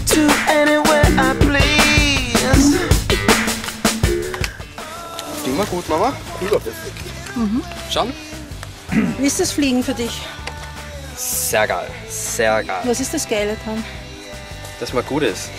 to anywhere I please. Immer gut, Mama? Überflüssig. Schauen? Wie ist das Fliegen für dich? Sehr geil, sehr geil. Was ist das Geile dran? Dass man gut ist.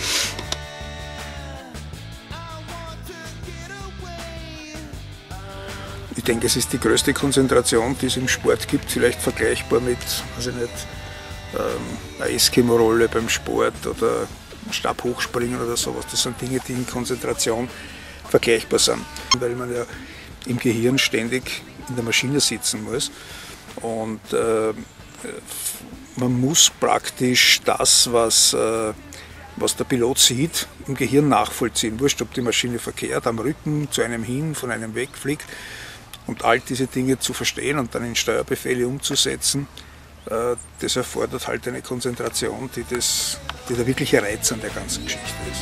Ich denke, es ist die größte Konzentration, die es im Sport gibt, vielleicht vergleichbar mit, weiß ich nicht, einer Eskimo-Rolle beim Sport oder Stabhochspringen oder sowas. Das sind Dinge, die in Konzentration vergleichbar sind, weil man ja im Gehirn ständig in der Maschine sitzen muss und man muss praktisch das, was der Pilot sieht, im Gehirn nachvollziehen. Wurscht, ob die Maschine verkehrt, am Rücken, zu einem hin, von einem wegfliegt. Und all diese Dinge zu verstehen und dann in Steuerbefehle umzusetzen, das erfordert halt eine Konzentration, die der wirkliche Reiz an der ganzen Geschichte ist.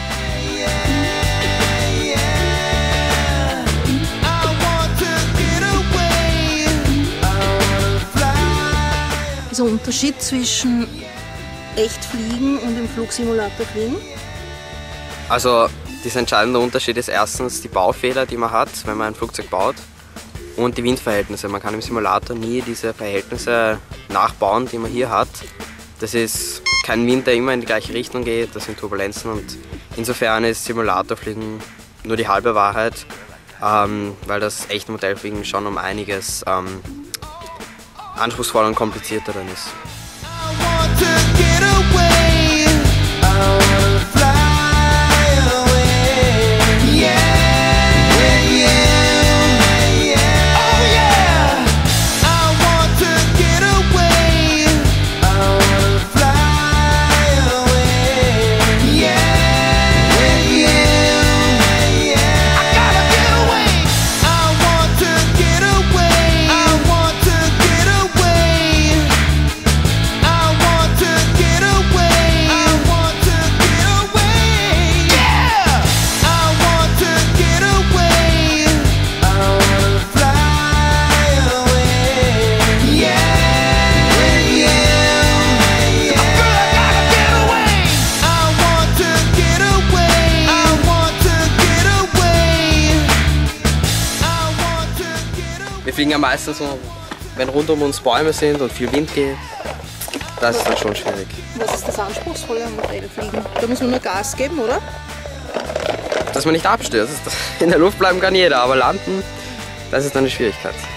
Also Unterschied zwischen echt fliegen und im Flugsimulator fliegen? Also dieser entscheidende Unterschied ist erstens die Baufehler, die man hat, wenn man ein Flugzeug baut, und die Windverhältnisse. Man kann im Simulator nie diese Verhältnisse nachbauen, die man hier hat. Das ist kein Wind, der immer in die gleiche Richtung geht, das sind Turbulenzen, und insofern ist Simulatorfliegen nur die halbe Wahrheit, weil das echte Modellfliegen schon um einiges anspruchsvoller und komplizierter dann ist. Wir fliegen ja meistens so, wenn rund um uns Bäume sind und viel Wind geht. Das ist dann schon schwierig. Was ist das Anspruchsvolle am Modellfliegen? Da muss man nur Gas geben, oder? Dass man nicht abstürzt. In der Luft bleiben kann jeder, aber landen, das ist dann eine Schwierigkeit.